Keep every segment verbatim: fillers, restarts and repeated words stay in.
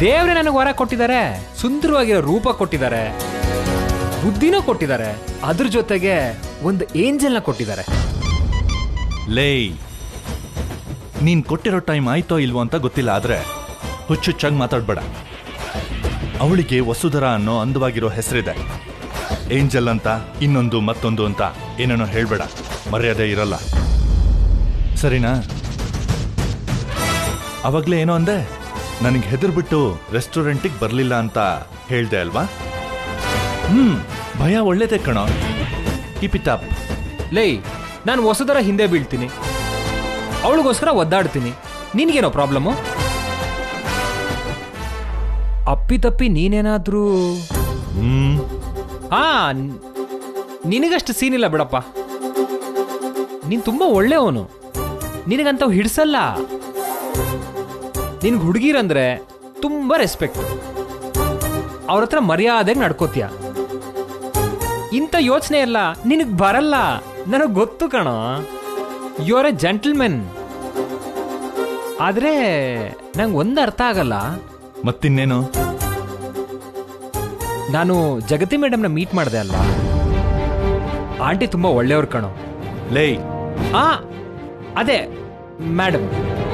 ದೇವ್ರೆ ನನಗೆ ವರ ಕೊಟ್ಟಿದ್ದಾರೆ, ಸುಂದರವಾಗಿರೋ ರೂಪ ಕೊಟ್ಟಿದ್ದಾರೆ, ಬುದ್ಧಿನೂ ಕೊಟ್ಟಿದ್ದಾರೆ, ಅದ್ರ ಜೊತೆಗೆ ಒಂದು ಏಂಜಲ್ನ ಕೊಟ್ಟಿದ್ದಾರೆ. ಲೇ, ನೀನ್ ಕೊಟ್ಟಿರೋ ಟೈಮ್ ಆಯ್ತೋ ಇಲ್ವೋ ಅಂತ ಗೊತ್ತಿಲ್ಲ, ಆದ್ರೆ ಹುಚ್ಚುಚ್ಚಾಗಿ ಮಾತಾಡ್ಬೇಡ. ಅವಳಿಗೆ ವಸುಧರ ಅನ್ನೋ ಅಂದವಾಗಿರೋ ಹೆಸರಿದೆ. ಏಂಜಲ್ ಅಂತ, ಇನ್ನೊಂದು ಮತ್ತೊಂದು ಅಂತ ಏನೇನೋ ಹೇಳ್ಬೇಡ, ಮರ್ಯಾದೆ ಇರಲ್ಲ, ಸರಿನಾ? ಅವಾಗ್ಲೇ ಏನೋ ಅಂದೆ, ನನಗೆ ಹೆದರ್ಬಿಟ್ಟು ರೆಸ್ಟೋರೆಂಟಿಗೆ ಬರ್ಲಿಲ್ಲ ಅಂತ ಹೇಳ್ದೆ ಅಲ್ವಾ? ಹ್ಮ್, ಭಯ ಒಳ್ಳೇದೇ ಕಣೋ. Keep it up. ಲೇ, ನಾನು ವಸುಧರ ಹಿಂದೆ ಬೀಳ್ತೀನಿ, ಅವಳಿಗೋಸ್ಕರ ಒದ್ದಾಡ್ತೀನಿ, ನಿನಗೇನೋ ಪ್ರಾಬ್ಲಮ್ಮು? ಅಪ್ಪಿತಪ್ಪಿ ನೀನೇನಾದ್ರೂ ಹ್ಮ್ ಹಾ ನಿನಗಷ್ಟು ಸೀನ್ ಇಲ್ಲ ಬಿಡಪ್ಪ. ನೀನ್ ತುಂಬಾ ಒಳ್ಳೆಯವನು, ನಿನಗಂತವ್ ಹಿಡ್ಸಲ್ಲ. ನಿನ್ಗೆ ಹುಡುಗಿರಂದ್ರೆ ತುಂಬಾ ರೆಸ್ಪೆಕ್ಟ್, ಅವ್ರ ಹತ್ರ ಮರ್ಯಾದೆಗೆ ನಡ್ಕೋತೀಯ. ಇಂಥ ಯೋಚನೆ ಎಲ್ಲ ನಿನಗ್ ಬರಲ್ಲ, ನನಗ್ ಗೊತ್ತು ಕಣೋ. You are a gentlemen. ಆದ್ರೆ ನಂಗೆ ಒಂದು ಅರ್ಥ ಆಗಲ್ಲ. ಮತ್ತಿನ್ನೇನು? ನಾನು ಜಗತಿ ಮೇಡಮ್ನ ಮೀಟ್ ಮಾಡಿದೆ ಅಲ್ಲ, ಆಂಟಿ ತುಂಬಾ ಒಳ್ಳೆಯವ್ರು ಕಣೋ. ಲೇ, ಆ ಅದೇ ಮೇಡಮ್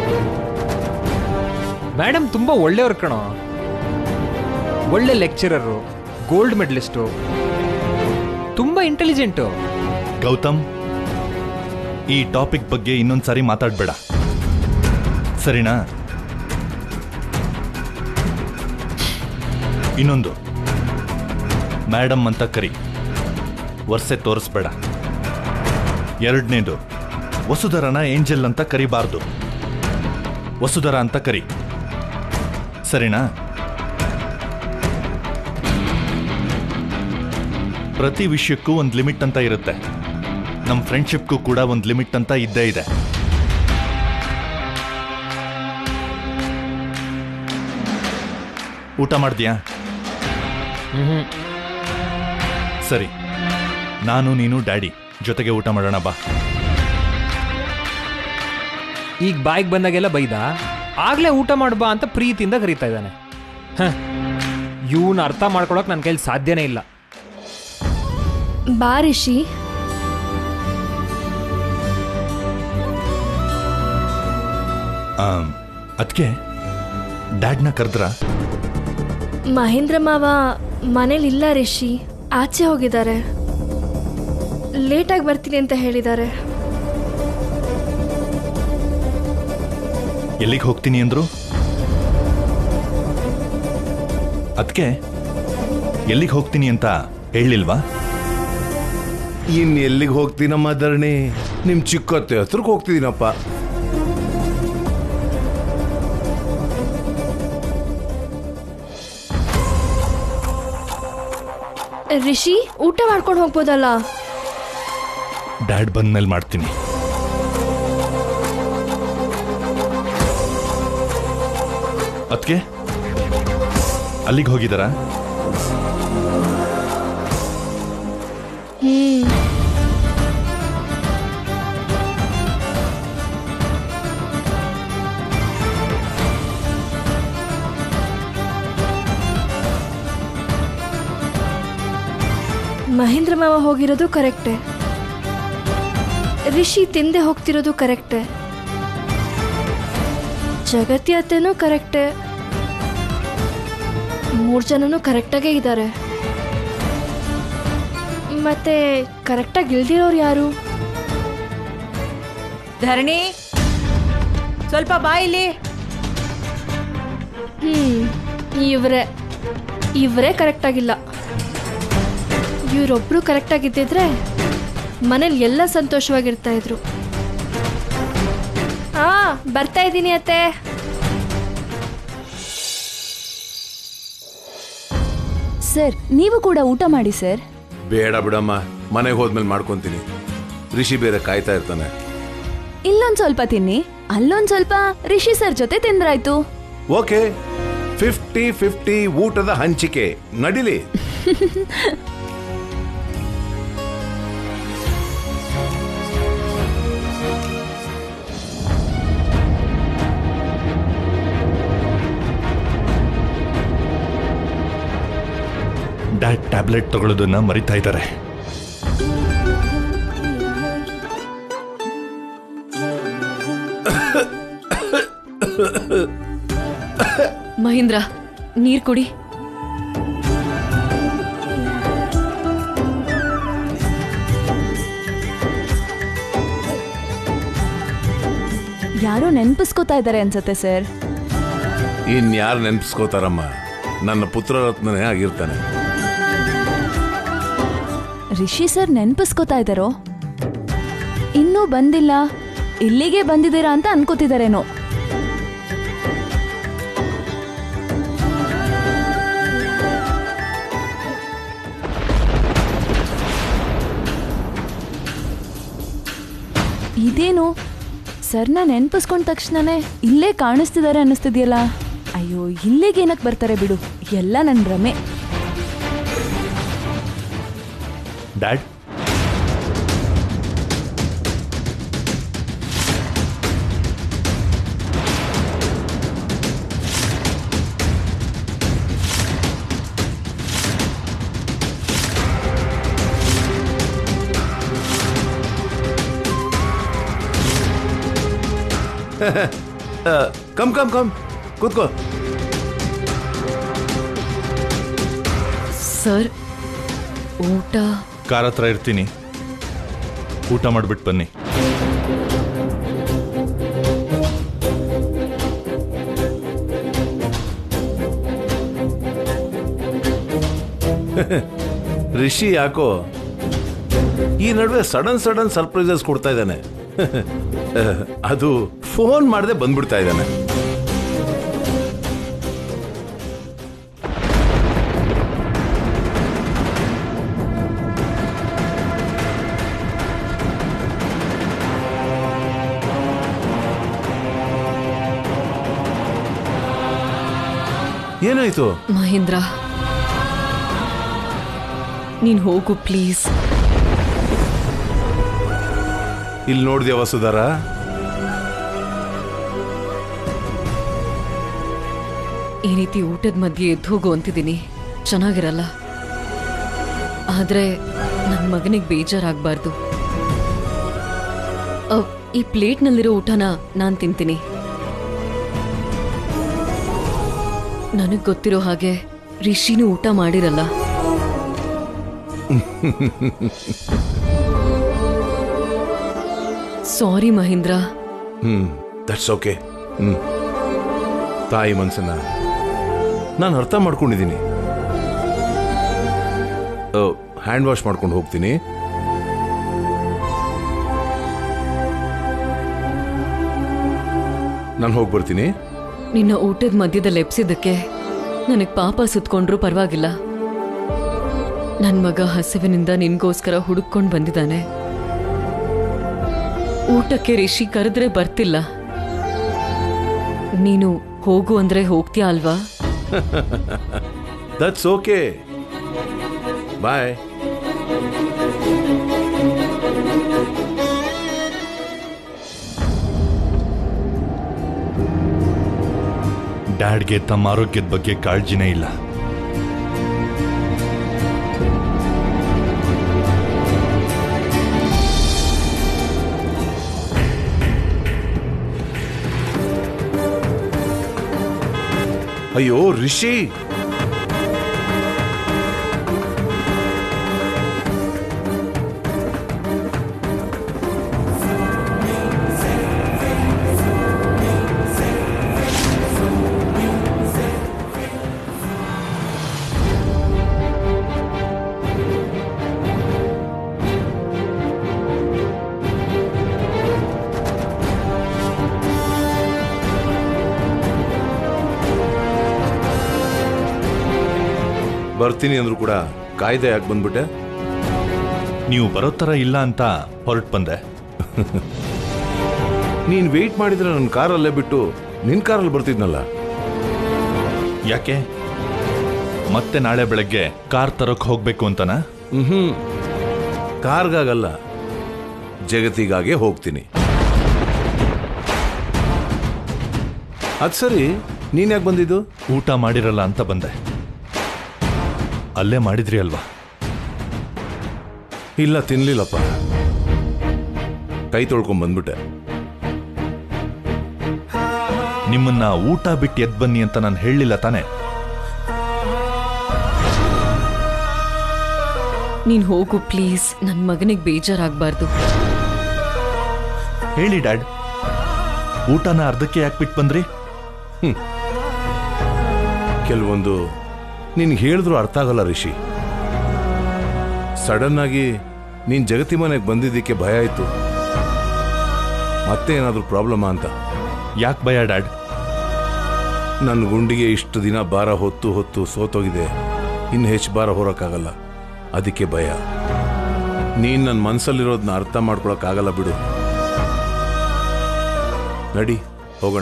ಮೇಡಮ್ ತುಂಬಾ ಒಳ್ಳೆಯವ್ರು ಕಣೋ. ಒಳ್ಳೆ ಲೆಕ್ಚರರು, ಗೋಲ್ಡ್ ಮೆಡಲಿಸ್ಟು, ತುಂಬಾ ಇಂಟೆಲಿಜೆಂಟು. ಗೌತಮ್, ಈ ಟಾಪಿಕ್ ಬಗ್ಗೆ ಇನ್ನೊಂದ್ಸಾರಿ ಮಾತಾಡ್ಬೇಡ, ಸರಿನಾ? ಇನ್ನೊಂದು, ಮೇಡಮ್ ಅಂತ ಕರಿ, ವರ್ಷೆ ತೋರಿಸ್ಬೇಡ. ಎರಡನೇದು, ವಸುಧರನ ಏಂಜಲ್ ಅಂತ ಕರಿಬಾರ್ದು, ವಸುಧರ ಅಂತ ಕರಿ, ಸರಿನಾ? ಪ್ರತಿ ವಿಷಯಕ್ಕೂ ಒಂದು ಲಿಮಿಟ್ ಅಂತ ಇರುತ್ತೆ. ನಮ್ಮ ಫ್ರೆಂಡ್ಶಿಪ್ಗೂ ಕೂಡ ಒಂದು ಲಿಮಿಟ್ ಅಂತ ಇದ್ದೇ ಇದೆ. ಊಟ ಮಾಡ್ತೀಯಾ? ಸರಿ, ನಾನು ನೀನು ಡ್ಯಾಡಿ ಜೊತೆಗೆ ಊಟ ಮಾಡೋಣ ಬಾ. ಈಗ ಬಾಯಿಗೆ ಬಂದಾಗೆಲ್ಲ ಬೈದ, ಆಗ್ಲೇ ಊಟ ಮಾಡ್ಬಾ ಅಂತ ಪ್ರೀತಿಯಿಂದ ಕರೀತಾ ಇದ್ದಾನೆ. ಇವನ್ ಅರ್ಥ ಮಾಡ್ಕೊಳಕ್ ನನ್ನ ಕೈಲಿ ಸಾಧ್ಯನೇ ಇಲ್ಲ. ಬಾ ರಿಷಿ. ಅದಕ್ಕೆ ಡ್ಯಾಡ್ನ ಕರೆದ್ರ? ಮಹೇಂದ್ರ ಮಾವ ಮನೇಲಿಲ್ಲ ರಿಷಿ, ಆಚೆ ಹೋಗಿದ್ದಾರೆ. ಲೇಟಾಗಿ ಬರ್ತೀನಿ ಅಂತ ಹೇಳಿದ್ದಾರೆ. ಎಲ್ಲಿಗೆ ಹೋಗ್ತೀನಿ ಅಂದ್ರು? ಅದಕ್ಕೆ ಎಲ್ಲಿಗೆ ಹೋಗ್ತೀನಿ ಅಂತ ಹೇಳಿಲ್ವಾ? ಇನ್ ಎಲ್ಲಿಗೆ ಹೋಗ್ತೀನಮ್ಮ ಧರಣಿ, ನಿಮ್ ಚಿಕ್ಕತ್ತೆ ಹತ್ರಕ್ಕೆ ಹೋಗ್ತಿದ್ದೀನಪ್ಪ. ರಿಷಿ, ಊಟ ಮಾಡ್ಕೊಂಡು ಹೋಗ್ಬೋದಲ್ಲ? ಡ್ಯಾಡ್ ಬಂದ್ಮೇಲೆ ಮಾಡ್ತೀನಿ. ಅದಕ್ಕೆ ಅಲ್ಲಿಗೆ ಹೋಗಿದಾರ? ಹ್ಮ್. ಮಹೇಂದ್ರ ಮಾವ ಹೋಗಿರೋದು ಕರೆಕ್ಟೇ, ರಿಷಿ ತಿಂದೆ ಹೋಗ್ತಿರೋದು ಕರೆಕ್ಟೇ, ಜಗತಿ ಅತ್ತೆನೂ ಕರೆಕ್ಟೇ, ಮೂರು ಜನನೂ ಕರೆಕ್ಟಾಗೇ ಇದ್ದಾರೆ. ಮತ್ತೆ ಕರೆಕ್ಟಾಗಿ ಇಲ್ದಿರೋರು ಯಾರು? ಧರಣಿ, ಸ್ವಲ್ಪ ಬಾ ಇಲ್ಲಿ. ಹ್ಮ್, ಇವರೇ ಇವರೇ ಕರೆಕ್ಟಾಗಿಲ್ಲ. ಇವರೊಬ್ರು ಕರೆಕ್ಟಾಗಿದ್ದಿದ್ರೆ ಮನೇಲಿ ಎಲ್ಲ ಸಂತೋಷವಾಗಿರ್ತಾ ಇದ್ರು. ಹಾ, ಬರ್ತಾ ಇದ್ದೀನಿ ಅತ್ತೆ. ಸರ್, ನೀವು ಕೂಡ ಊಟ ಮಾಡಿ ಸರ್. ಬೇಡ ಬಿಡಮ್ಮ, ಮನೆಗೆ ಹೋದ್ಮೇಲೆ ಮಾಡ್ಕೊಂತೀನಿ. ರಿಷಿ ಬೇರೆ ಕಾಯ್ತಾ ಇರ್ತಾನೆ. ಇಲ್ಲೊಂದ್ ಸ್ವಲ್ಪ ತಿನ್ನಿ, ಅಲ್ಲೊಂದ್ ಸ್ವಲ್ಪ ರಿಷಿ ಸರ್ ಜೊತೆ ತಿಂದ್ರಾಯ್ತು. ಓಕೆ, ಫಿಫ್ಟಿ ಫಿಫ್ಟಿ ಊಟದ ಹಂಚಿಕೆ ನಡಿಲಿ. ಟ್ಯಾಬ್ಲೆಟ್ ತಗೊಳ್ಳೋದನ್ನ ಮರಿತಾ ಇದ್ದಾರೆ. ಮಹೇಂದ್ರ, ನೀರ್ ಕುಡಿ. ಯಾರೋ ನೆನ್ಪಿಸ್ಕೋತಾ ಇದ್ದಾರೆ ಅನ್ಸತ್ತೆ ಸರ್. ಇನ್ಯಾರು ನೆನ್ಪಿಸ್ಕೋತಾರಮ್ಮ, ನನ್ನ ಪುತ್ರ ರತ್ನನೇ ಆಗಿರ್ತಾನೆ. ರಿಷಿ ಸರ್ ನೆನ್ಪಿಸ್ಕೋತಾ ಇದ್ದಾರೋ? ಇನ್ನೂ ಬಂದಿಲ್ಲ, ಇಲ್ಲಿಗೆ ಬಂದಿದ್ದೀರಾ ಅಂತ ಅನ್ಕೋತಿದಾರೇನೋ. ಇದೇನು ಸರ್ನ ನೆನ್ಪಿಸ್ಕೊಂಡ ತಕ್ಷಣನೇ ಇಲ್ಲೇ ಕಾಣಿಸ್ತಿದ್ದಾರೆ ಅನ್ನಿಸ್ತಿದ್ಯಲ್ಲ. ಅಯ್ಯೋ, ಇಲ್ಲಿಗೆ ಏನಕ್ಕೆ ಬರ್ತಾರೆ ಬಿಡು, ಎಲ್ಲ ನನ್ನ ಭ್ರಮೆ. ಡ್ಯಾಡ್, ಕಮ್ ಕಮ್ ಕಮ್ ಕೂತ್ಕೋ. ಸರ್, ಊಟ ಕಾರ್ ಹತ್ರ ಇರ್ತೀನಿ, ಊಟ ಮಾಡ್ಬಿಟ್ಟು ಬನ್ನಿ. ರಿಷಿ ಯಾಕೋ ಈ ನಡುವೆ ಸಡನ್ ಸಡನ್ ಸರ್ಪ್ರೈಸಸ್ ಕೊಡ್ತಾ ಇದ್ದಾನೆ. ಅದು ಫೋನ್ ಮಾಡದೆ ಬಂದ್ಬಿಡ್ತಾ ಇದ್ದಾನೆ. ಏನಾಯ್ತು ಮಹೇಂದ್ರ? ನೀನ್ ಹೋಗು ಪ್ಲೀಸ್. ಇಲ್ಲಿ ನೋಡ್ದ್ಯ ವಸುಧಾರ, ಈ ರೀತಿ ಊಟದ ಮಧ್ಯೆ ಎದ್ದು ಹೋಗು ಅಂತಿದ್ದೀನಿ, ಚೆನ್ನಾಗಿರಲ್ಲ. ಆದ್ರೆ ನನ್ನ ಮಗನಿಗೆ ಬೇಜಾರಾಗಬಾರ್ದು. ಈ ಪ್ಲೇಟ್ನಲ್ಲಿರೋ ಊಟನ ನಾನು ತಿಂತೀನಿ. ನನಗ್ ಗೊತ್ತಿರೋ ಹಾಗೆ ರಿಷಿನೂ ಊಟ ಮಾಡಿರಲ್ಲ. Sorry Mahendra. Hmm that's okay. ಹ್ಮ್ ತಾಯಿ ಮನ್ಸನ್ನ ನಾನು ಅರ್ಥ ಮಾಡ್ಕೊಂಡಿದ್ದೀನಿ. ಹ್ಯಾಂಡ್ ವಾಶ್ ಮಾಡ್ಕೊಂಡು ಹೋಗ್ತೀನಿ. ನಾನು ಹೋಗಿ ಬರ್ತೀನಿ. ನಿನ್ನ ಊಟದ ಮಧ್ಯದಲ್ಲಿ ಎಪ್ಸಿದ್ದಕ್ಕೆ ನನಗೆ ಪಾಪ ಸುತ್ಕೊಂಡ್ರು ಪರವಾಗಿಲ್ಲ. ನನ್ನ ಮಗ ಹಸಿವಿನಿಂದ ನಿನ್ಗೋಸ್ಕರ ಹುಡುಕೊಂಡು ಬಂದಿದ್ದಾನೆ. ಊಟಕ್ಕೆ ರಿಷಿ ಕರೆದ್ರೆ ಬರ್ತಿಲ್ಲ. ನೀನು ಹೋಗು ಅಂದ್ರೆ ಹೋಗ್ತೀಯ ಅಲ್ವಾ? That's okay. ಬಾಯ್. ಡ್ಯಾಡ್ಗೆ ತಮ್ಮ ಆರೋಗ್ಯದ ಬಗ್ಗೆ ಕಾಳಜಿನೇ ಇಲ್ಲ. ಅಯ್ಯೋ ರಿಷಿ, ಬರ್ತೀನಿ ಅಂದ್ರು ಕೂಡ ಕಾಯ್ದೆ ಯಾಕೆ ಬಂದ್ಬಿಟ್ಟೆ? ನೀವು ಬರೋ ಥರ ಇಲ್ಲ ಅಂತ ಹೊರಟು ಬಂದೆ. ನೀನ್ ವೇಟ್ ಮಾಡಿದ್ರೆ ನನ್ನ ಕಾರಲ್ಲೇ ಬಿಟ್ಟು ನಿನ್ ಕಾರಲ್ಲಿ ಬರ್ತಿದ್ನಲ್ಲ. ಯಾಕೆ ಮತ್ತೆ ನಾಳೆ ಬೆಳಗ್ಗೆ ಕಾರ್ ತರೋಕ್ ಹೋಗ್ಬೇಕು ಅಂತನಾ? ಹ್ಮ್ ಕಾರ್ಗಾಗಲ್ಲ, ಜಗತ್ತಿಗಾಗೆ ಹೋಗ್ತೀನಿ. ಅದ್ ಸರಿ, ನೀನ್ ಯಾಕೆ ಬಂದಿದ್ದು? ಊಟ ಮಾಡಿರಲ್ಲ ಅಂತ ಬಂದೆ. ಅಲ್ಲೇ ಮಾಡಿದ್ರಿ ಅಲ್ವಾ? ಇಲ್ಲ ತಿನ್ಲಿಲ್ಲಪ್ಪ, ಕೈ ತೊಳ್ಕೊಂಡ್ ಬಂದ್ಬಿಟ್ಟೆ. ನಿಮ್ಮನ್ನ ಊಟ ಬಿಟ್ಟು ಎದ್ ಬನ್ನಿ ಅಂತ ನಾನು ಹೇಳಲಿಲ್ಲ ತಾನೆ? ನೀನ್ ಹೋಗು ಪ್ಲೀಸ್, ನನ್ ಮಗನಿಗೆ ಬೇಜಾರಾಗ್ಬಾರ್ದು. ಹೇಳಿ ಡ್ಯಾಡ್, ಊಟನ ಅರ್ಧಕ್ಕೆ ಯಾಕೆ ಬಿಟ್ಟು ಬಂದ್ರಿ? ಹ್ಮ್ ಕೆಲವೊಂದು ನಿನ್ಗೆ ಹೇಳಿದ್ರು ಅರ್ಥ ಆಗಲ್ಲ ರಿಷಿ. ಸಡನ್ ಆಗಿ ನೀನ್ ಜಗತಿ ಮನೆಗೆ ಬಂದಿದ್ದಕ್ಕೆ ಭಯ ಆಯ್ತು. ಮತ್ತೆ ಏನಾದ್ರೂ ಪ್ರಾಬ್ಲಮ್ ಅಂತ. ಯಾಕೆ ಭಯ ಡ್ಯಾಡ್? ನನ್ನ ಗುಂಡಿಗೆ ಇಷ್ಟು ದಿನ ಭಾರ ಹೊತ್ತು ಹೊತ್ತು ಸೋತೋಗಿದೆ, ಇನ್ನು ಹೆಚ್ಚು ಭಾರ ಹೊರಕ್ಕಾಗಲ್ಲ, ಅದಕ್ಕೆ ಭಯ. ನೀನ್ ನನ್ನ ಮನಸ್ಸಲ್ಲಿರೋದನ್ನ ಅರ್ಥ ಮಾಡ್ಕೊಳಕ್ಕಾಗಲ್ಲ ಬಿಡು. ನಡಿ ಹೋಗೋಣ.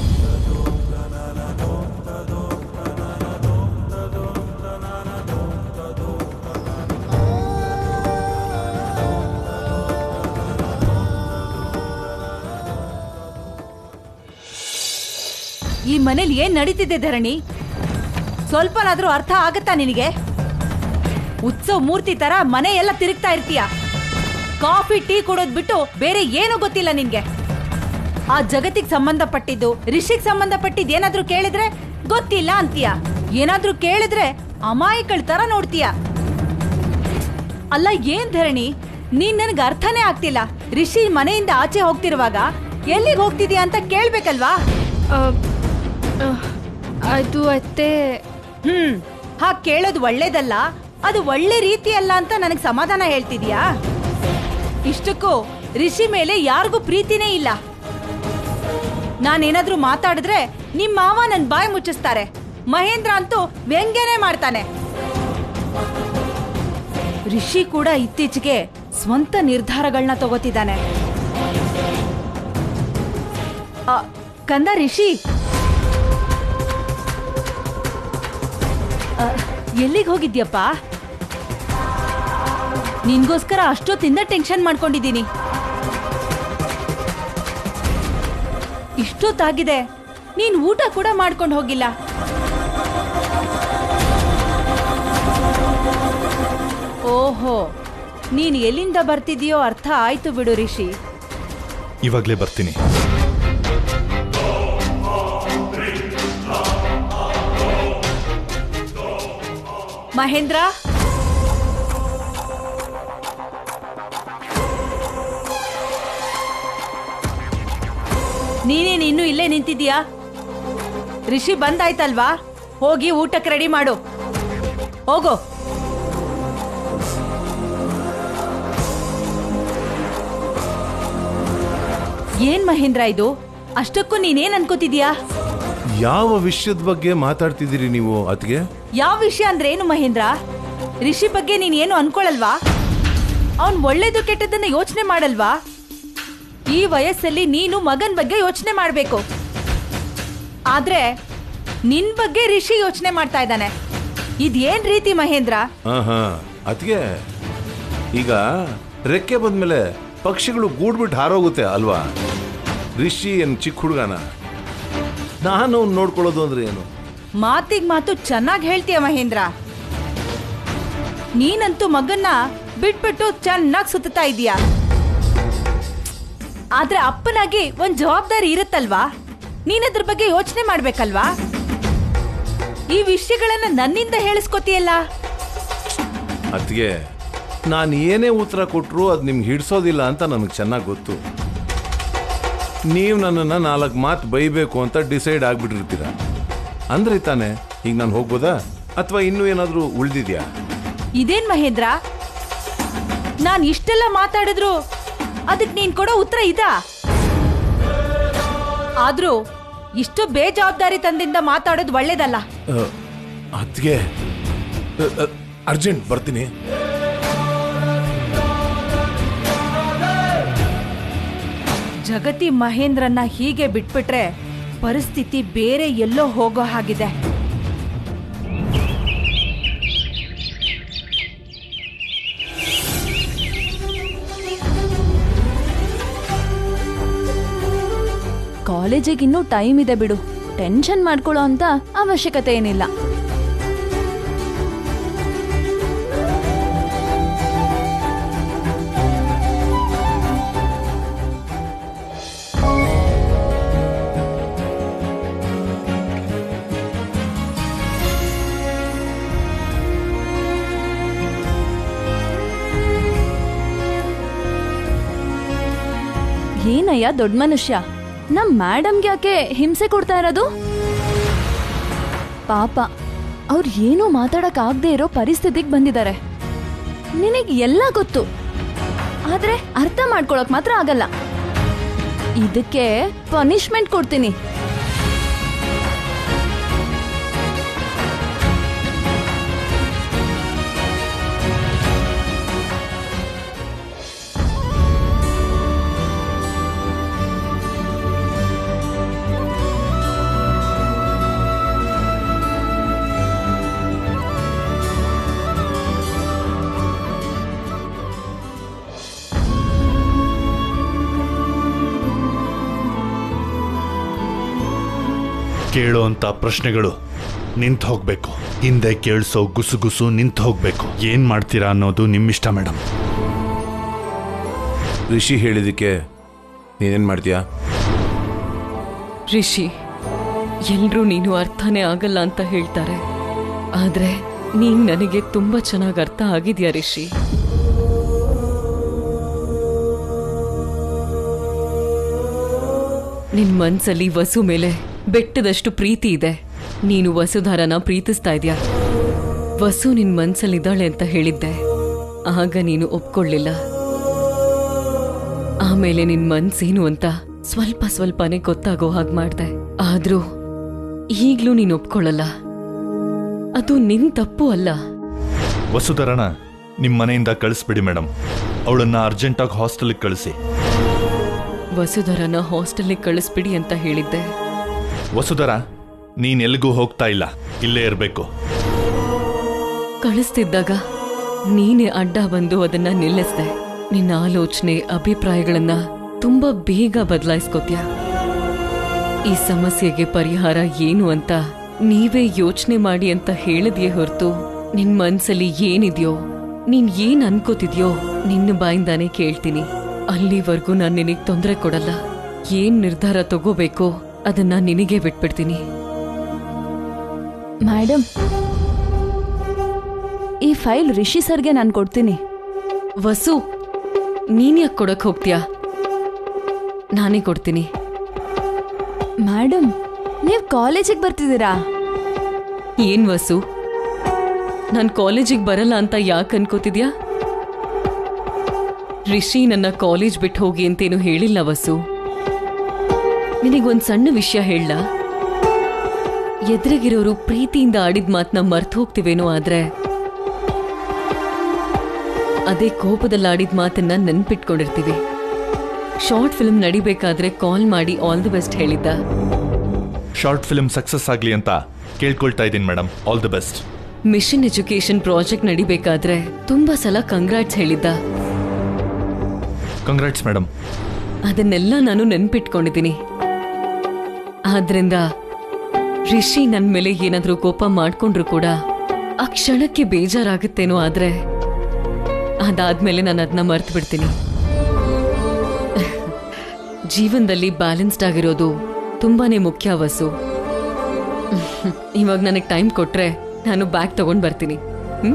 ಈ ಮನೇಲಿ ಏನ್ ನಡೀತಿದೆ ಧರಣಿ? ಸ್ವಲ್ಪನಾದ್ರೂ ಅರ್ಥ ಆಗತ್ತಾ ನಿನಗೆ? ಉತ್ಸವ ಮೂರ್ತಿ ತರ ಮನೆ ಎಲ್ಲ ತಿರುಗ್ತಾ ಇರ್ತೀಯ. ಕಾಫಿ ಟೀ ಕೊಡೋದ್ ಬಿಟ್ಟು ಬೇರೆ ಏನು ಗೊತ್ತಿಲ್ಲ ನಿನ್ಗೆ. ಆ ಜಗತ್ತಿಗೆ ಸಂಬಂಧಪಟ್ಟಿದ್ದು, ರಿಷಿಗ್ ಸಂಬಂಧಪಟ್ಟಿದ್ದು ಏನಾದ್ರೂ ಕೇಳಿದ್ರೆ ಗೊತ್ತಿಲ್ಲ ಅಂತೀಯ. ಏನಾದ್ರೂ ಕೇಳಿದ್ರೆ ಅಮಾಯಕಳ ತರ ನೋಡ್ತೀಯ. ಅಲ್ಲ ಏನ್ ಧರಣಿ, ನೀನ್ ನನಗೆ ಅರ್ಥನೇ ಆಗ್ತಿಲ್ಲ. ರಿಷಿ ಮನೆಯಿಂದ ಆಚೆ ಹೋಗ್ತಿರುವಾಗ ಎಲ್ಲಿಗೆ ಹೋಗ್ತಿದ್ಯಾ ಅಂತ ಕೇಳ್ಬೇಕಲ್ವಾ? ಅದು ಅತ್ತೆ. ಹ್ಮ್ ಹಾಗೆ ಕೇಳೋದು ಒಳ್ಳೇದಲ್ಲ, ಅದು ಒಳ್ಳೆ ರೀತಿ ಅಲ್ಲ ಅಂತ ನನಗೆ ಸಮಾಧಾನ ಹೇಳ್ತಿದ್ಯಾ? ಇಷ್ಟಕ್ಕೂ ರಿಷಿ ಮೇಲೆ ಯಾರಿಗೂ ಪ್ರೀತಿನೇ ಇಲ್ಲ. ನಾನೇನಾದ್ರೂ ಮಾತಾಡಿದ್ರೆ ನಿಮ್ ಮಾವ ನನ್ ಬಾಯಿ ಮುಚ್ಚಿಸ್ತಾರೆ. ಮಹೇಂದ್ರ ಅಂತೂ ವ್ಯಂಗ್ಯನೇ ಮಾಡ್ತಾನೆ. ರಿಷಿ ಕೂಡ ಇತ್ತೀಚೆಗೆ ಸ್ವಂತ ನಿರ್ಧಾರಗಳನ್ನ ತಗೋತಿದ್ದಾನೆ. ಕಂದ ರಿಷಿ, ಎಲ್ಲಿಗೆ ಹೋಗಿದ್ಯಪ್ಪ? ನಿನ್ಗೋಸ್ಕರ ಅಷ್ಟೊತ್ತಿಂದ ಟೆನ್ಷನ್ ಮಾಡ್ಕೊಂಡಿದ್ದೀನಿ. ಇಷ್ಟೊತ್ತಾಗಿದೆ, ನೀನ್ ಊಟ ಕೂಡ ಮಾಡ್ಕೊಂಡು ಹೋಗಿಲ್ಲ. ಓಹೋ, ನೀನ್ ಎಲ್ಲಿಂದ ಬರ್ತಿದೀಯೋ ಅರ್ಥ ಆಯ್ತು ಬಿಡು ರಿಷಿ. ಇವಾಗ್ಲೇ ಬರ್ತೀನಿ. ಮಹೇಂದ್ರ, ನೀನೇನು ಇನ್ನೂ ಇಲ್ಲೇ ನಿಂತಿದ್ಯಾ? ರಿಷಿ ಬಂದಾಯ್ತಲ್ವಾ? ಹೋಗಿ ಊಟಕ್ಕೆ ರೆಡಿ ಮಾಡು. ಹೋಗೋ. ಏನ್ ಮಹೇಂದ್ರ ಇದು? ಅಷ್ಟಕ್ಕೂ ನೀನೇನ್ ಅನ್ಕೋತಿದ್ಯಾ? ಯಾವ ವಿಷಯದ ಬಗ್ಗೆ ಮಾತಾಡ್ತಿದ್ದೀರಿ ನೀವು ಅತ್ಗೆ? ಯಾವ ವಿಷಯ ಅಂದ್ರೆ ಏನು ಮಹೇಂದ್ರ? ರಿಷಿ ಬಗ್ಗೆ ನೀನ್ ಏನು ಅನ್ಕೊಳಲ್ವಾ? ಅವನ್ ಒಳ್ಳೇದು ಕೆಟ್ಟದನ್ನ ಯೋಚನೆ ಮಾಡಲ್ವಾ? ಈ ವಯಸ್ಸಲ್ಲಿ ನೀನು ಮಗನ್ ಬಗ್ಗೆ ಯೋಚನೆ ಮಾಡ್ಬೇಕು. ಆದ್ರೆ ನಿನ್ ಬಗ್ಗೆ ರಿಷಿ ಯೋಚನೆ ಮಾಡ್ತಾ ಇದ್ದಾನೆ. ಇದೇನ್ ರೀತಿ ಮಹೇಂದ್ರ? ಹಾ ಅತ್ಗೆ, ಈಗ ರೆಕ್ಕೆ ಬಂದ್ಮೇಲೆ ಪಕ್ಷಿಗಳು ಗೂಡ್ಬಿಟ್ಟು ಹಾರೋಗುತ್ತೆ ಅಲ್ವಾ? ರಿಷಿ ಏನ್ ಚಿಕ್ಕ ಹುಡುಗನ? ನಾನು ನೋಡ್ಕೊಳ್ಳೋದು ಅಂದ್ರೆ ಏನು? ಮಾತಿಗ್ ಮಾತು ಚೆನ್ನಾಗಿ ಹೇಳ್ತೀಯ ಮಹೇಂದ್ರ. ನೀನಂತೂ ಮಗನ್ನ ಬಿಟ್ಬಿಟ್ಟು ಚೆನ್ನಾಗಿ ಸುತ್ತಾ ಇದೀಯ. ಆದ್ರೆ ಅಪ್ಪನಾಗಿ ಒಂದ್ ಜವಾಬ್ದಾರಿ ಇರುತ್ತಲ್ವಾ? ನೀನದ್ರ ಬಗ್ಗೆ ಯೋಚನೆ ಮಾಡ್ಬೇಕಲ್ವಾ? ಈ ವಿಷಯಗಳನ್ನ ನನ್ನಿಂದ ಹೇಳಿಸ್ಕೊತೀಯಲ್ಲ. ಅತ್ಗೆ, ನಾನು ಏನೇ ಉತ್ತರ ಕೊಟ್ರು ಅದು ನಿಮ್ಗೆ ಹಿಡ್ಸೋದಿಲ್ಲ ಅಂತ ನನಗೆ ಚೆನ್ನಾಗಿ ಗೊತ್ತು. ನೀವು ನನ್ನನ್ನು ನಾಲ್ಕು ಮಾತು ಬೈಬೇಕು ಅಂತ ಡಿಸೈಡ್ ಆಗ್ಬಿಟ್ಟಿರ್ತೀರ. ಅಂದ್ರೆ ತಾನೆ ಈಗ ನಾನು ಹೋಗ್ಬೋದಾ ಅಥವಾ ಇನ್ನೂ ಏನಾದರೂ ಉಳಿದಿದ್ಯಾ? ಇದೇನ್ ಮಹೇಂದ್ರ, ನಾನ್ ಇಷ್ಟೆಲ್ಲ ಮಾತಾಡಿದ್ರು ಅದಕ್ಕೆ ನೀನ್ ಕೊಡೋ ಉತ್ತರ ಇದಾ? ಆದ್ರೂ ಇಷ್ಟು ಬೇಜವಾಬ್ದಾರಿ ತಂದಿಂದ ಮಾತಾಡೋದು ಒಳ್ಳೇದಲ್ಲ. ಅದ್ಗೆ ಅರ್ಜೆಂಟ್ ಬರ್ತೀನಿ. ಜಗತಿ ಮಹೇಂದ್ರನ್ನ ಹೀಗೆ ಬಿಟ್ಬಿಟ್ರೆ ಪರಿಸ್ಥಿತಿ ಬೇರೆ ಎಲ್ಲೋ ಹೋಗೋ ಹಾಗಿದೆ. ಕಾಲೇಜಿಗೆ ಇನ್ನೂ ಟೈಮ್ ಇದೆ ಬಿಡು, ಟೆನ್ಷನ್ ಮಾಡ್ಕೊಳ್ಳೋ ಅಂತ ಅವಶ್ಯಕತೆ ಏನಿಲ್ಲ. ಏನಯ್ಯ ದೊಡ್ಡ ಮನುಷ್ಯ, ನಮ್ ಮೇಡಮ್ಗೆ ಯಾಕೆ ಹಿಂಸೆ ಕೊಡ್ತಾ ಇರೋದು? ಪಾಪ ಅವ್ರು ಏನೂ ಮಾತಾಡಕ್ ಆಗದೆ ಇರೋ ಪರಿಸ್ಥಿತಿಗೆ ಬಂದಿದ್ದಾರೆ. ನಿನಗ್ ಎಲ್ಲ ಗೊತ್ತು, ಆದ್ರೆ ಅರ್ಥ ಮಾಡ್ಕೊಳಕ್ ಮಾತ್ರ ಆಗಲ್ಲ. ಇದಕ್ಕೆ ಪನಿಷ್ಮೆಂಟ್ ಕೊಡ್ತೀನಿ. ಕೇಳೋಂಥ ಪ್ರಶ್ನೆಗಳು ನಿಂತು ಹೋಗ್ಬೇಕು. ಹಿಂದೆ ಕೇಳಿಸೋ ಗುಸುಗುಸು ನಿಂತು ಹೋಗ್ಬೇಕು. ಏನ್ ಮಾಡ್ತೀರಾ ಅನ್ನೋದು ನಿಮ್ಮಿಷ್ಟ ಮೇಡಮ್. ರಿಷಿ ಹೇಳಿದಕ್ಕೆ ನೀನೇನ್ ಮಾಡ್ತೀಯಾ? ರಿಷಿ, ಎಲ್ರೂ ನೀನು ಅರ್ಥನೇ ಆಗಲ್ಲ ಅಂತ ಹೇಳ್ತಾರೆ, ಆದ್ರೆ ನೀನ್ ನನಗೆ ತುಂಬಾ ಚೆನ್ನಾಗಿ ಅರ್ಥ ಆಗಿದ್ಯಾ ರಿಷಿ. ನಿನ್ ಮನ್ಸಲ್ಲಿ ವಸು ಮೇಲೆ ಬೆಟ್ಟದಷ್ಟು ಪ್ರೀತಿ ಇದೆ. ನೀನು ವಸುಧಾರನ ಪ್ರೀತಿಸ್ತಾ ಇದ್ಯಾ. ವಸು ನಿನ್ ಮನ್ಸಲ್ಲಿದ್ದಾಳೆ ಅಂತ ಹೇಳಿದ್ದೆ, ಆಗ ನೀನು ಒಪ್ಕೊಳ್ಳಿಲ್ಲ. ಆಮೇಲೆ ನಿನ್ ಮನ್ಸೇನು ಅಂತ ಸ್ವಲ್ಪ ಸ್ವಲ್ಪನೇ ಗೊತ್ತಾಗೋ ಹಾಗೆ ಮಾಡ್ದೆ. ಆದ್ರೂ ಈಗ್ಲೂ ನೀನು ಒಪ್ಕೊಳ್ಳಲ್ಲ. ಅದು ನಿನ್ ತಪ್ಪು ಅಲ್ಲ. ವಸುಧರನ ನಿಮ್ಮ ಮನೆಯಿಂದ ಕಳಿಸ್ಬಿಡಿ ಮೇಡಮ್. ಅವಳನ್ನ ಅರ್ಜೆಂಟಾಗಿ ಹಾಸ್ಟೆಲ್ಗೆ ಕಳಿಸಿ. ವಸುಧರನ ಹಾಸ್ಟೆಲ್ಗೆ ಕಳಿಸ್ಬಿಡಿ ಅಂತ ಹೇಳಿದ್ದೆ. ವಸುಧರ, ನೀನ್ ಎಲ್ಲಿಗೂ ಹೋಗ್ತಾ ಇಲ್ಲ, ಇಲ್ಲೇ ಇರಬೇಕು. ಕಳಿಸ್ತಿದ್ದಾಗ ನೀನೇ ಅಡ್ಡ ಬಂದು ಅದನ್ನ ನಿಲ್ಲಿಸ್ದೆ. ನಿನ್ನ ಆಲೋಚನೆ ಅಭಿಪ್ರಾಯಗಳನ್ನ ತುಂಬಾ ಬೇಗ ಬದಲಾಯಿಸ್ಕೋತ್ಯ. ಈ ಸಮಸ್ಯೆಗೆ ಪರಿಹಾರ ಏನು ಅಂತ ನೀವೇ ಯೋಚನೆ ಮಾಡಿ ಅಂತ ಹೇಳಿದ್ಯೇ ಹೊರತು, ನಿನ್ ಮನ್ಸಲ್ಲಿ ಏನಿದ್ಯೋ, ನೀನ್ ಏನ್ ಅನ್ಕೋತಿದ್ಯೋ ನಿನ್ನ ಬಾಯಿಂದಾನೇ ಕೇಳ್ತೀನಿ. ಅಲ್ಲಿವರೆಗೂ ನಾನು ನಿನಗ್ ತೊಂದರೆ ಕೊಡಲ್ಲ. ಏನ್ ನಿರ್ಧಾರ ತಗೋಬೇಕೋ ಅದನ್ನ ನಿನಗೆ ಬಿಟ್ಬಿಡ್ತೀನಿ. ಮೇಡಮ್, ಈ ಫೈಲ್ ರಿಷಿ ಸರ್ಗೆ ನಾನು ಕೊಡ್ತೀನಿ. ವಸು, ನೀನ್ ಯಾಕೆ ಕೊಡಕ್ ಹೋಗ್ತೀಯಾ? ನಾನೇ ಕೊಡ್ತೀನಿ. ಮೇಡಮ್, ನೀವು ಕಾಲೇಜಿಗೆ ಬರ್ತಿದ್ದೀರಾ? ಏನ್ ವಸು, ನಾನ್ ಕಾಲೇಜಿಗೆ ಬರಲ್ಲ ಅಂತ ಯಾಕೆ ಅನ್ಕೋತಿದ್ಯಾ? ರಿಷಿ ನನ್ನ ಕಾಲೇಜ್ ಬಿಟ್ಟು ಹೋಗಿ ಅಂತೇನು ಹೇಳಿಲ್ಲ ವಸು. ನಿನಗೊಂದ್ ಸಣ್ಣ ವಿಷಯ ಹೇಳ. ಎದುರಿಗಿರೋರು ಪ್ರೀತಿಯಿಂದ ಆಡಿದ ಮಾತನ್ನ ಮರ್ತು ಹೋಗ್ತಿವೇನೋ, ಆದ್ರೆ ಅದೇ ಕೋಪದಲ್ಲಿ ಆಡಿದ ಮಾತನ್ನ ನೆನ್ಪಿಟ್ಕೊಂಡಿರ್ತೀವಿ. ಶಾರ್ಟ್ ಫಿಲ್ಮ್ ನಡಿಬೇಕಾದ್ರೆ ಕಾಲ್ ಮಾಡಿ ಆಲ್ ದಿ ಬೆಸ್ಟ್ ಹೇಳಿದ್ದ. ಶಾರ್ಟ್ ಫಿಲ್ಮ್ ಸಕ್ಸಸ್ ಆಗ್ಲಿ ಅಂತ ಕೇಳ್ಕೊಳ್ತಾ ಇದ್ದೀನಿ madam. All the best. Mission education project ನಡಿಬೇಕಾದ್ರೆ ತುಂಬಾ ಸಲ ಕಂಗ್ರಾಟ್ಸ್ ಹೇಳಿದ್ದ. Congrats madam. ಅದನ್ನೆಲ್ಲ ನಾನು ನೆನ್ಪಿಟ್ಕೊಂಡಿದ್ದೀನಿ. ಆದ್ರಿಂದ ರಿಷಿ ನನ್ ಮೇಲೆ ಏನಾದ್ರೂ ಕೋಪ ಮಾಡ್ಕೊಂಡ್ರು ಕೂಡ ಆ ಕ್ಷಣಕ್ಕೆ ಬೇಜಾರಾಗುತ್ತೇನೋ, ಆದ್ರೆ ಅದಾದ್ಮೇಲೆ ನಾನು ಅದನ್ನ ಮರ್ತು ಬಿಡ್ತೀನಿ. ಜೀವನದಲ್ಲಿ ಬ್ಯಾಲೆನ್ಸ್ಡ್ ಆಗಿರೋದು ತುಂಬಾನೇ ಮುಖ್ಯ ವಸು. ಇವಾಗ ನನಗೆ ಟೈಮ್ ಕೊಟ್ರೆ ನಾನು ಬ್ಯಾಗ್ ತಗೊಂಡ್ ಬರ್ತೀನಿ. ಹ್ಮ್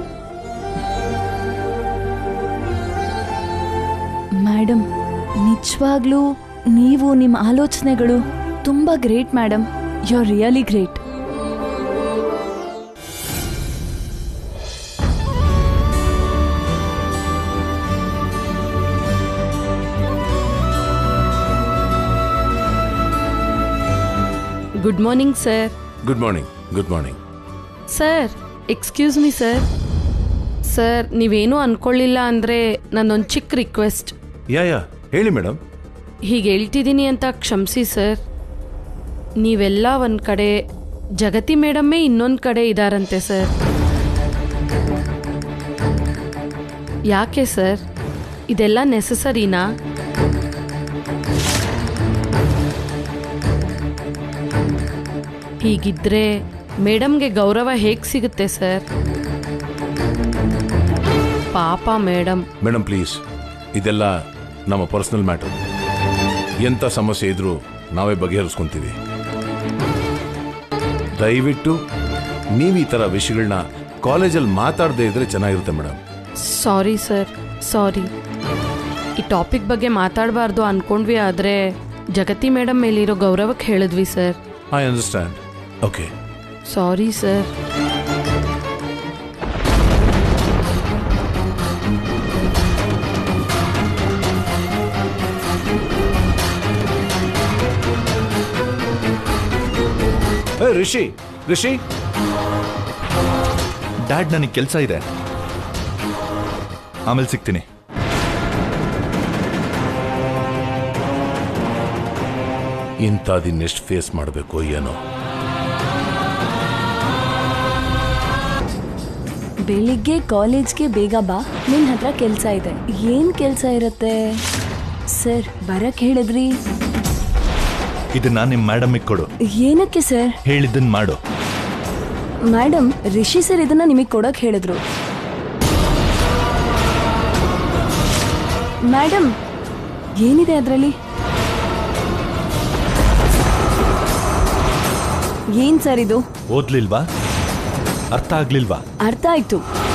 ಮೇಡಮ್, ನಿಜವಾಗ್ಲೂ ನೀವು ನಿಮ್ಮ ಆಲೋಚನೆಗಳು ತುಂಬಾ great madam. You are really great. Good morning sir. Good morning. Good morning sir. Excuse me sir. Sir, ನೀವೇನೂ ಅನ್ಕೊಳ್ಳಿಲ್ಲ ಅಂದರೆ ನನ್ನೊಂದು ಚಿಕ್ಕ ರಿಕ್ವೆಸ್ಟ್. ಯಾ ಯಾ ಹೇಳಿ ಮೇಡಮ್. ಹೀಗೆ ಹೇಳ್ತಿದ್ದೀನಿ ಅಂತ ಕ್ಷಮಿಸಿ ಸರ್. ನೀವೆಲ್ಲ ಒಂದು ಕಡೆ, ಜಗತಿ ಮೇಡಮ್ಮೇ ಇನ್ನೊಂದು ಕಡೆ ಇದ್ದಾರಂತೆ ಸರ್. ಯಾಕೆ ಸರ್, ಇದೆಲ್ಲ ನೆಸಸರಿನಾ? ಹೀಗಿದ್ರೆ ಮೇಡಮ್ಗೆ ಗೌರವ ಹೇಗೆ ಸಿಗುತ್ತೆ ಸರ್? ಪಾಪ ಮೇಡಮ್. ಮೇಡಮ್ ಪ್ಲೀಸ್, ಇದೆಲ್ಲ ನಮ್ಮ ಪರ್ಸನಲ್ ಮ್ಯಾಟರ್. ಎಂಥ ಸಮಸ್ಯೆ ಇದ್ರೂ ನಾವೇ ಬಗೆಹರಿಸ್ಕೊಂತೀವಿ. ದಯವಿಟ್ಟು ನೀವು ಈ ಥರ ವಿಷಯಗಳನ್ನ ಕಾಲೇಜಲ್ಲಿ ಮಾತಾಡದೇ ಇದ್ರೆ ಚೆನ್ನಾಗಿರುತ್ತೆ madam. Sorry sir, sorry. Topic ಬಗ್ಗೆ ಮಾತಾಡಬಾರ್ದು ಅನ್ಕೊಂಡ್ವಿ, ಆದರೆ ಜಗತಿ ಮೇಡಮ್ ಮೇಲಿರೋ ಗೌರವಕ್ಕೆ ಹೇಳಿದ್ವಿ sir. I understand. Okay, sorry sir. ಏ ರಿಷಿ, ರಿಷಿ, ಡ್ಯಾಡ್ ನನಗೆ ಕೆಲಸ ಇದೆ, ಆಮೇಲೆ ಸಿಗ್ತೀನಿ. ಇಂಥದಿನ್ನೆಷ್ಟು ಫೇಸ್ ಮಾಡಬೇಕು ಏನೋ. ಬೆಳಿಗ್ಗೆ ಕಾಲೇಜ್ಗೆ ಬೇಗ ಬಾ, ನಿನ್ನ ಹತ್ರ ಕೆಲಸ ಇದೆ. ಏನ್ ಕೆಲಸ ಇರುತ್ತೆ ಸರ್? ಬರಕ್ ಹೇಳಿದ್ರಿ. ಇದನ್ನ ನಿಮ್ ಮೇಡಮ್ ಕೊಡು. ಏನಕ್ಕೆ ಸರ್? ಹೇಳಿದ್ದನ್ ಮಾಡು. ಮೇಡಮ್, ರಿಷಿ ಸರ್ ಇದನ್ನ ನಿಮಗೆ ಕೊಡಕ್ ಹೇಳಿದ್ರು. ಮೇಡಮ್, ಏನಿದೆ ಅದರಲ್ಲಿ? ಏನ್ ಸರ್ ಇದು? ಓದ್ಲಿಲ್ವಾ? ಅರ್ಥ ಆಗ್ಲಿಲ್ವಾ? ಅರ್ಥ ಆಯ್ತು.